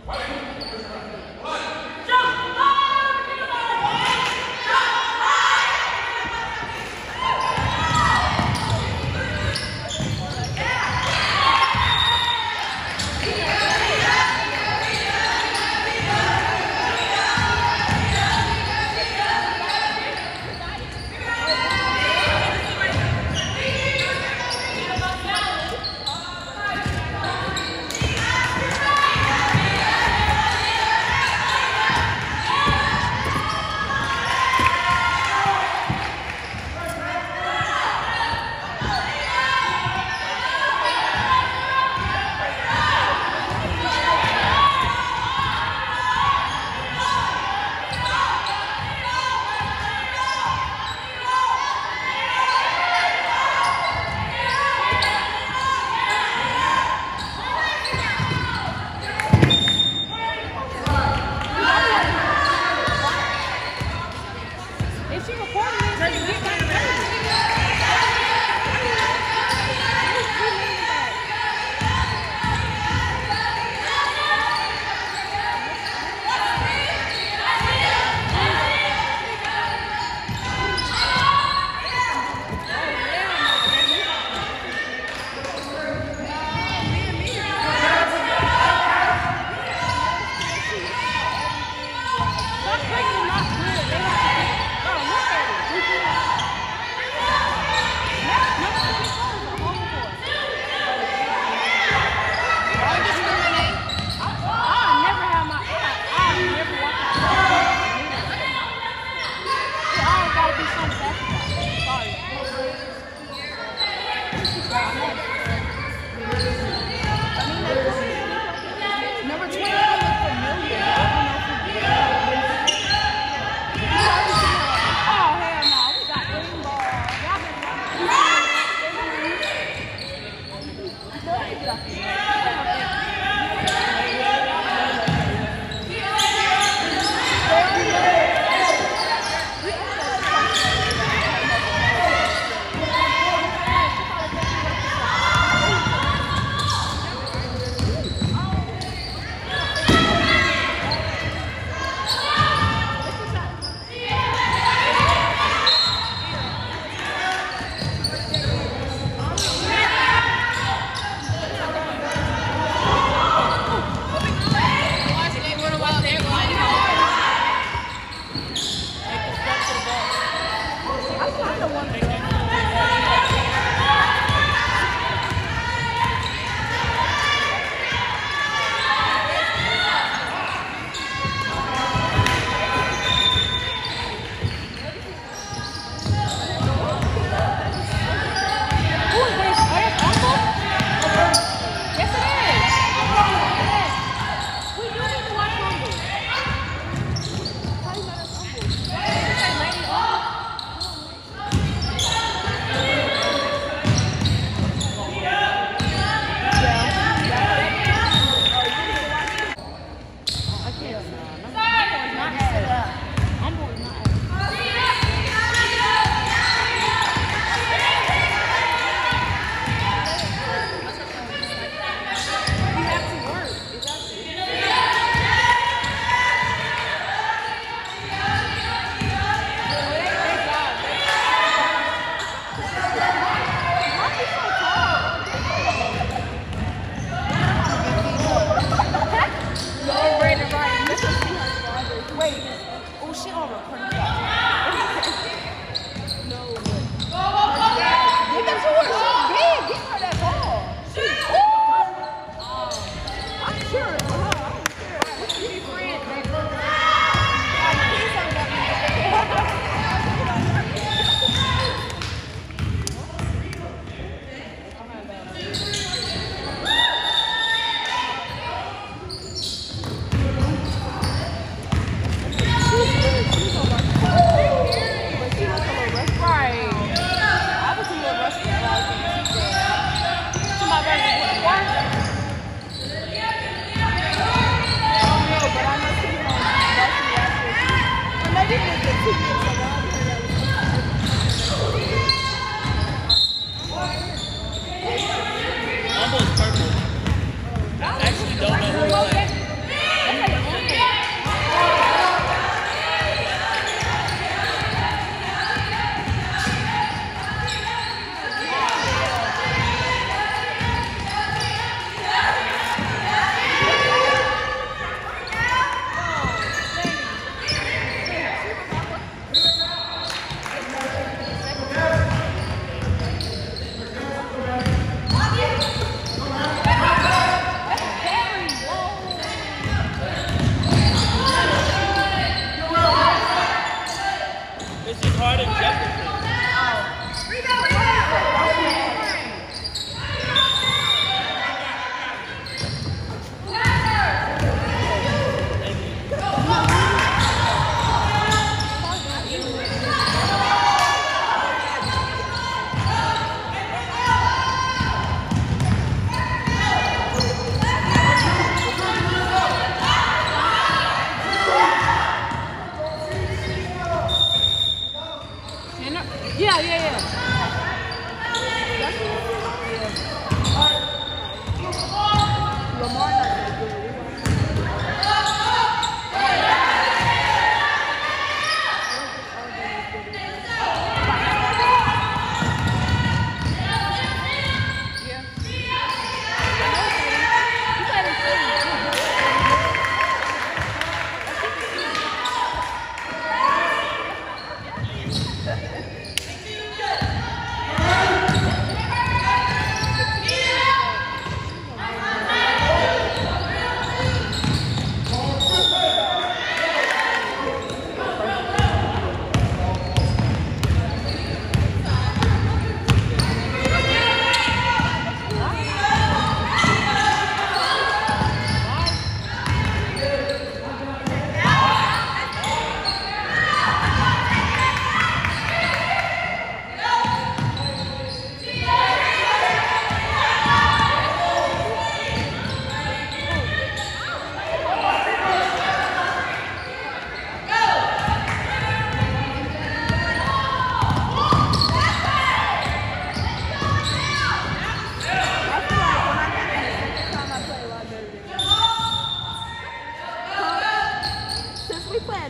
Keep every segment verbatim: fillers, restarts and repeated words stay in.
Almost purple. I actually don't know who he played.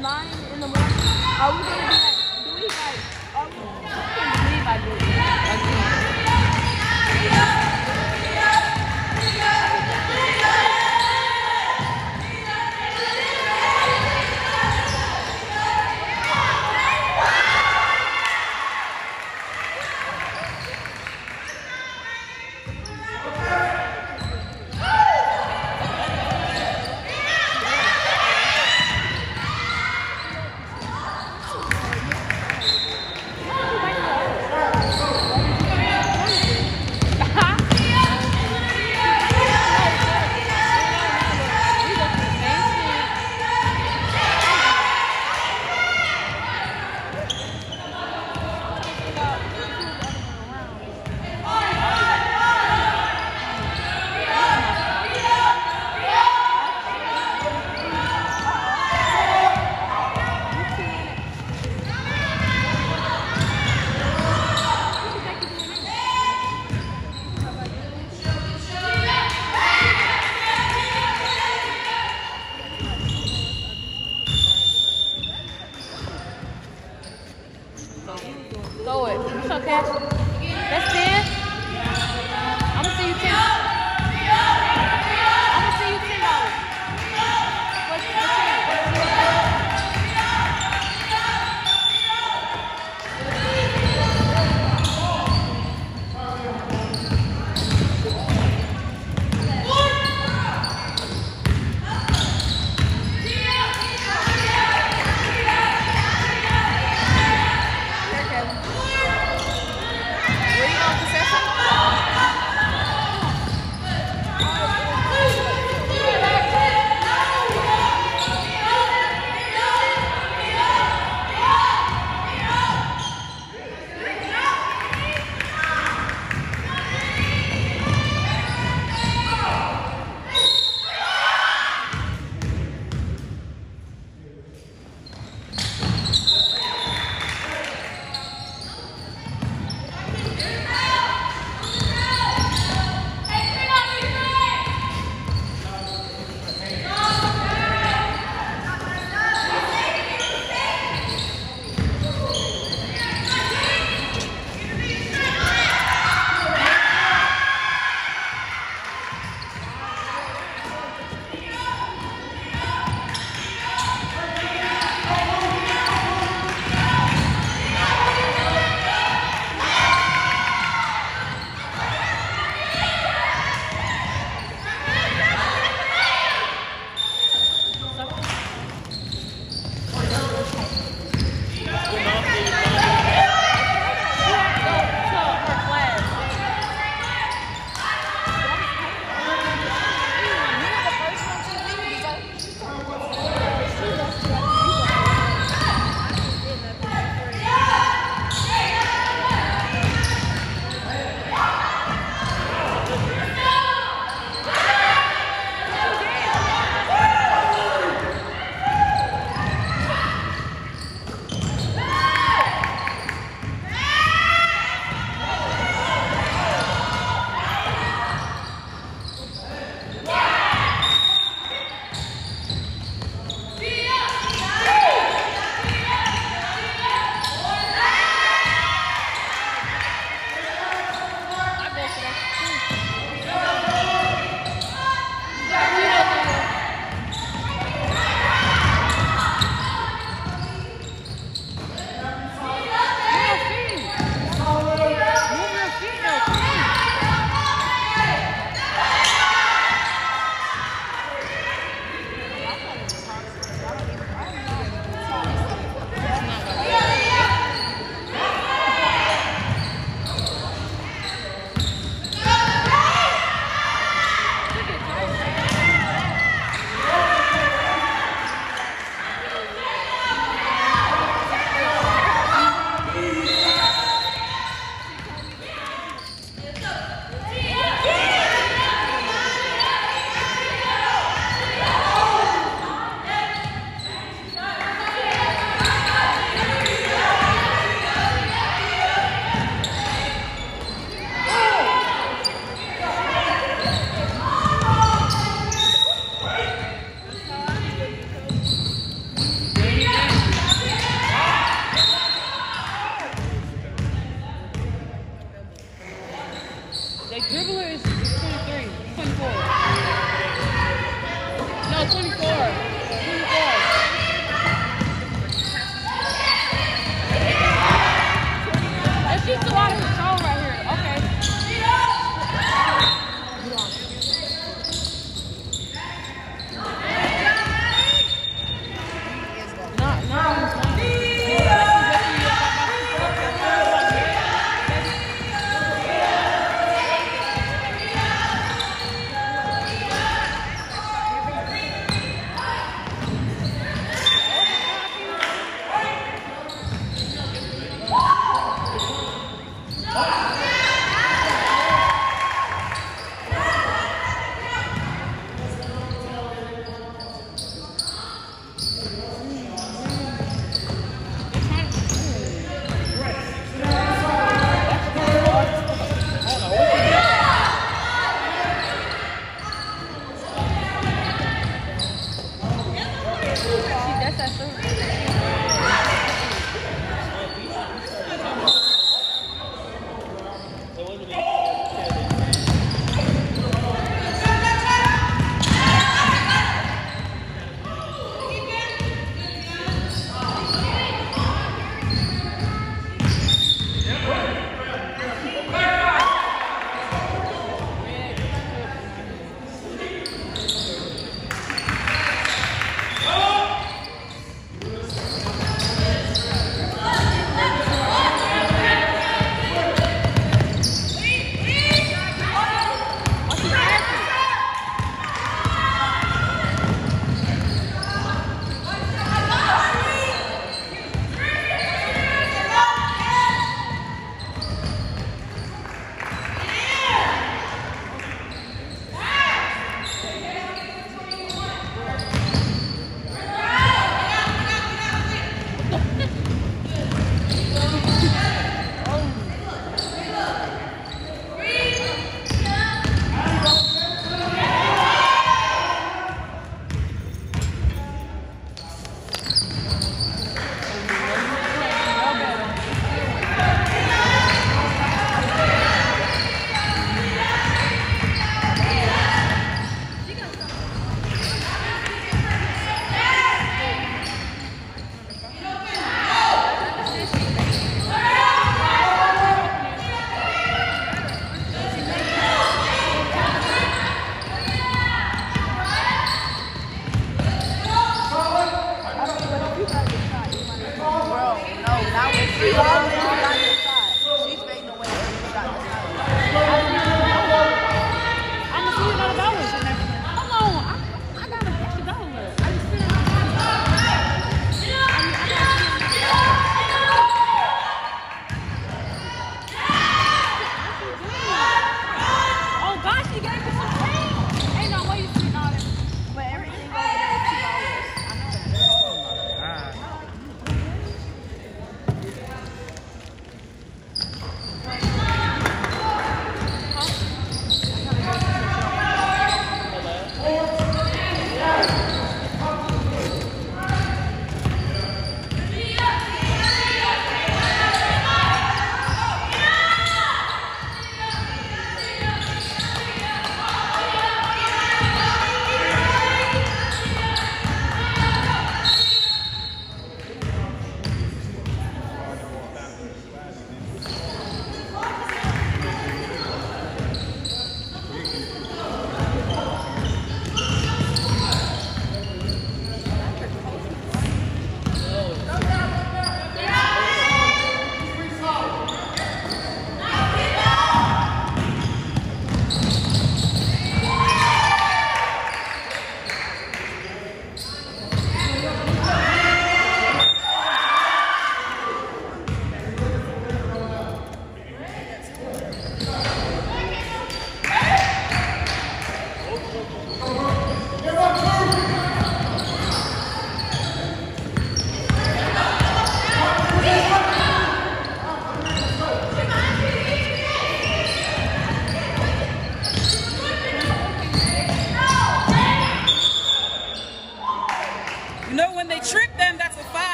nine in the morning, are we gonna be like, do we like, are we, I can't believe I did this again.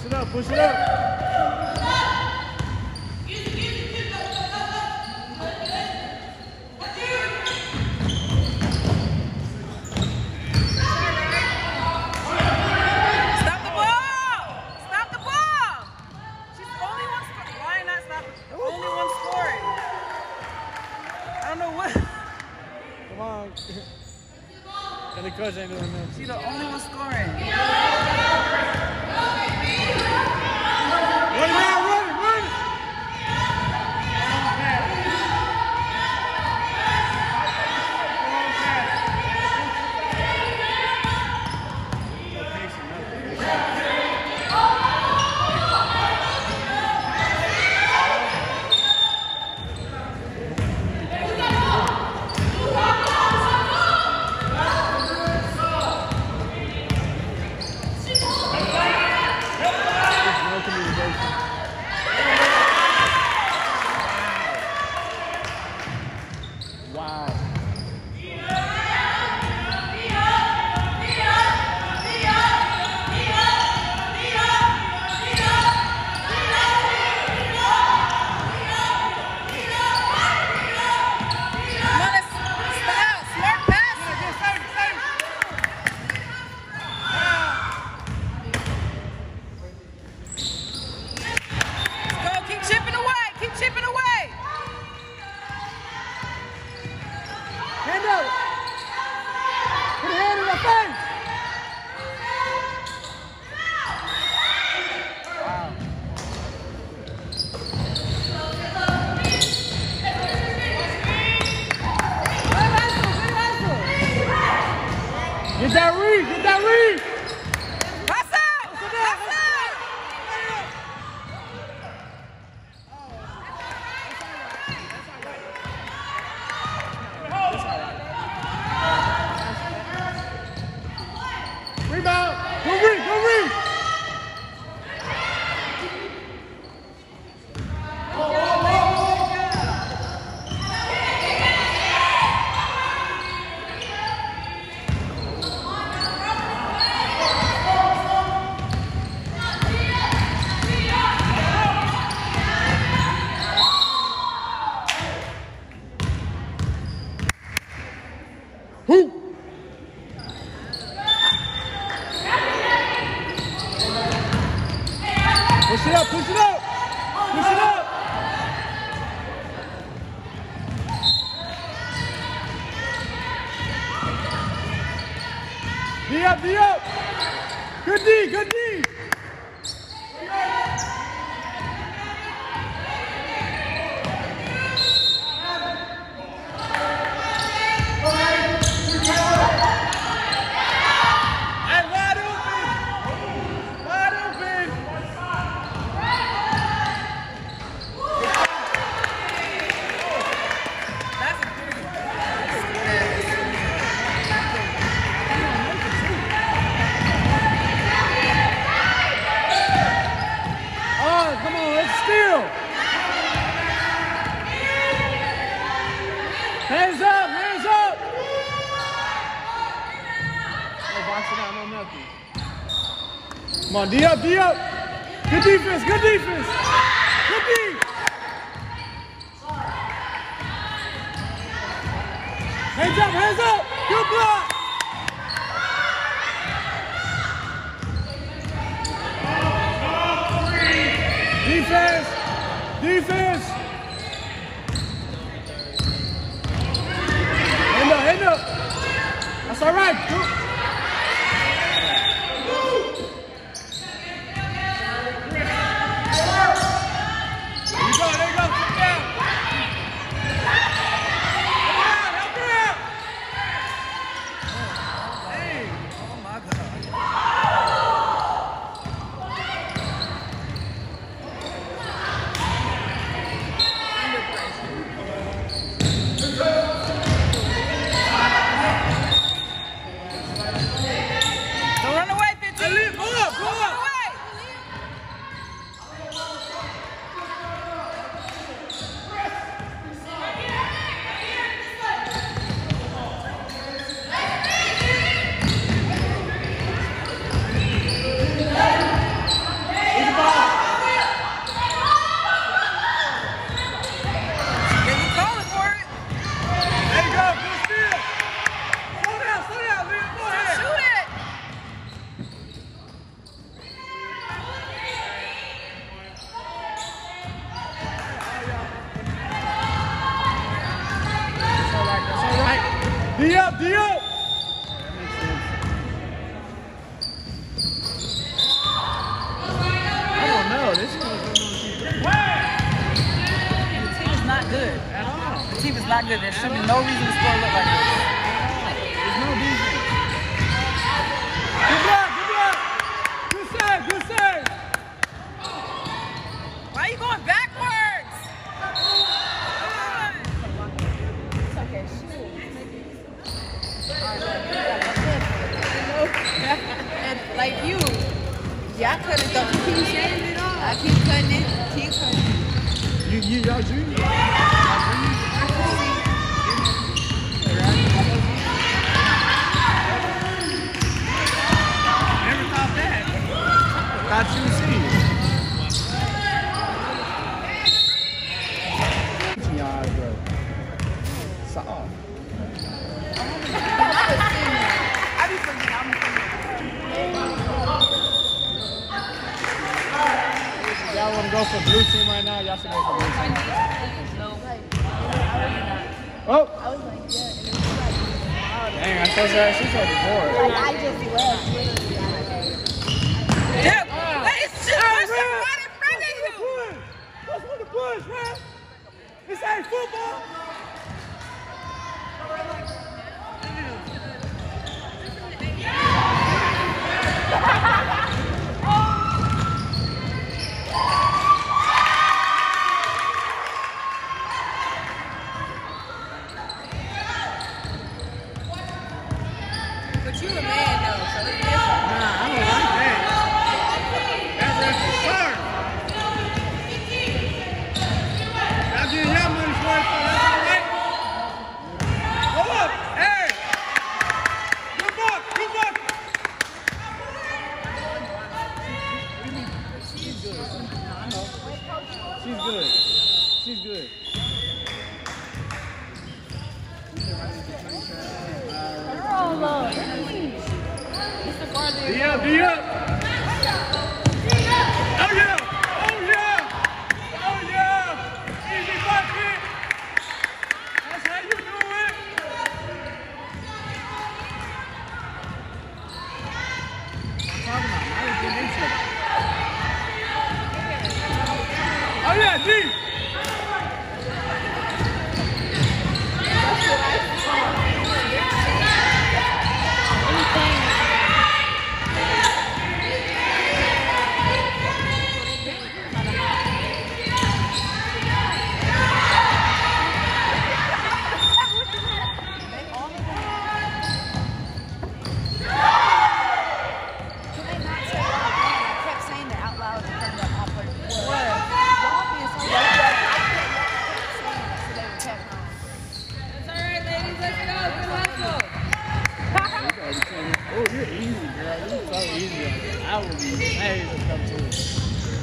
it up, push it up. And the coach ain't doing nothing. She's the only one scoring. Run around, run it, run it. Get that read, get that read. Pass out, pass out. Rebound, go read, go read. Push it up, push it up, push it up. D up, D up. Good D, good D. Hands up, hands up! No boxing out, no nothing. Come on, D up, D up! Good defense, good defense! Good D! Hands up, hands up! Good block! Defense! Defense! Hand up, hand up! That's all right! There you go, there you go! Sit down! Help her out! Hey! Oh my God. D up, D up. I don't know. This is The team is not good. at all. The team is not good. There should be no reason to score look like this. There's no defense. Good block, good block. Good save, good save. Why are you going backwards? It's okay. And like you, yeah, I cut it though. You keep shaving it off. I keep cutting it. Keep cutting it. You, you, y'all junior. Never thought that. Thought you would see it. Y'all, bro. Soft. I be forgetting. I'm Y'all want to go for blue team right now? Y'all should go for blue team. Oh! I was like, yeah, and it was like, oh, Dang, I supposed to she's already bored. like I just left literally. Yep. Hey, shit, what's right in front of you? What's with the push, man? This ain't football. But you a man though, so it's different. Nah, I don't like that. That ref is sorry. Y'all getting y'all money for it, so that's all right. Go up. Hey. Good buck. Good buck. She's good. I know. She's good. She's good. Oh, Lord. D up, D up. Oh yeah. Oh yeah. Oh yeah. Easy bucket. That's how you do it. I'm talking about. I was getting into it. Oh yeah, D. Oh, you're easy, girl. You're so easy. I would be amazed to come to it.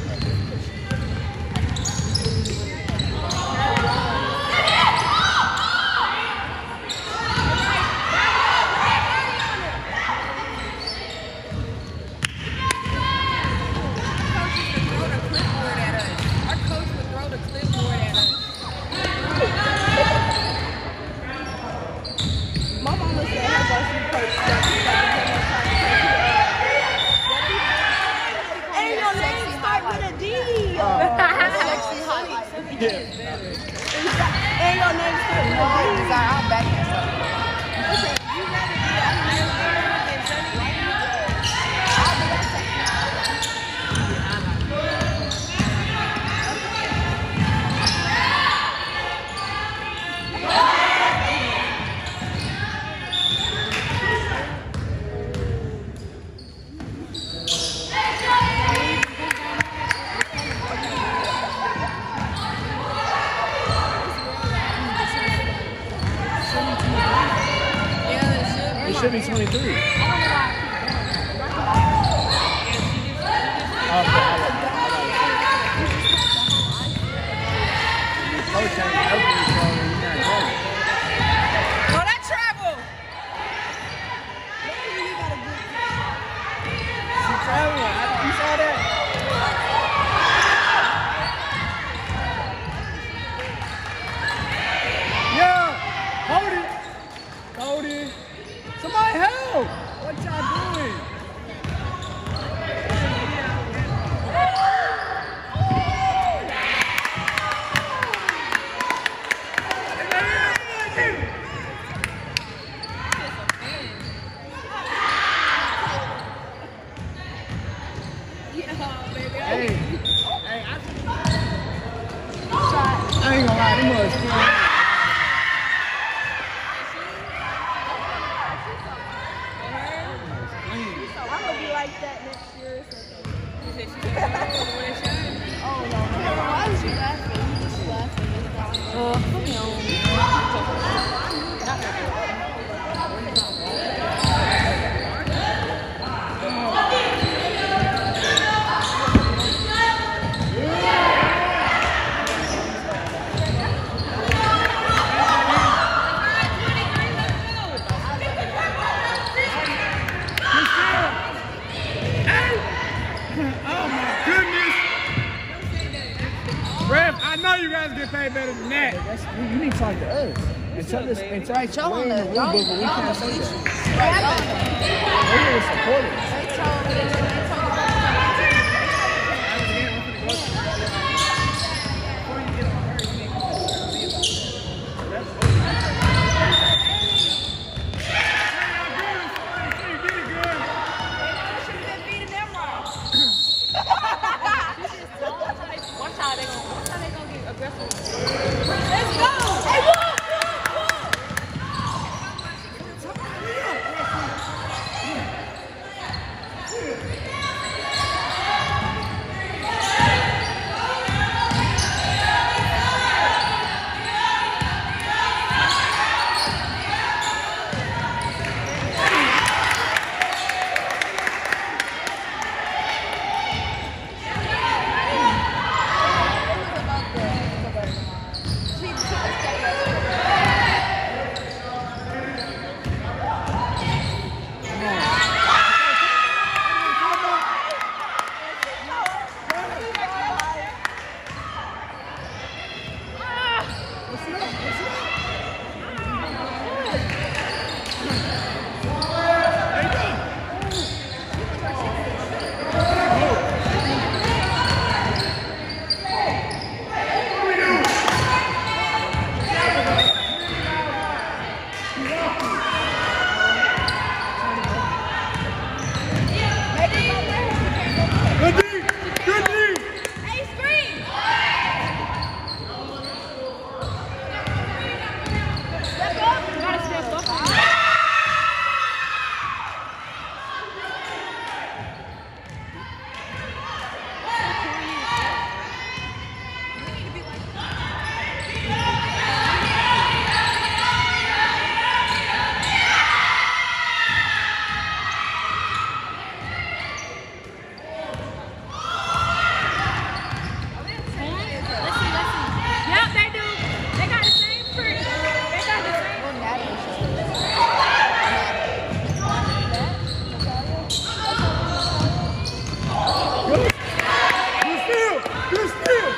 Yeah. And your name's still I'm back here. It should be twenty-three. Oh, that travel! She traveling. You saw that? Yeah! Hold it! Hold it! much. I'm gonna be like that next year or something. She said she can't go the way it shines. Oh no. Why was you laughing? You just laughing. Uh, put me on. Not that Ref, I know you guys get paid better than that. That's, you, you need to talk to us. And tell us, and tell Right, us y'all way on in the the- rule y'all- book, but we y'all can't on say the that. Right, We're here to support us. they told me, they told Watch how they gonna, watch how they gonna get aggressive. Let's go! Hey, walk, walk, walk! Good D! Good D! Hey, screen! Let's go! You gotta step up. Yep, they do. They got the same print. They got the same. Well, Natalie Good steal! Good steal!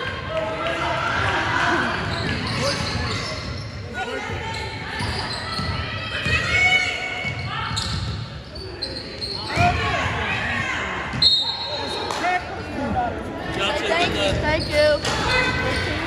Thank you, thank you.